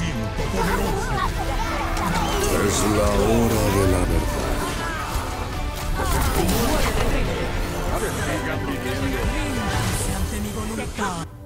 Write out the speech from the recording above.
siento poderoso. Es la hora de la verdad. Sigan viviendo. Ante mi voluntad.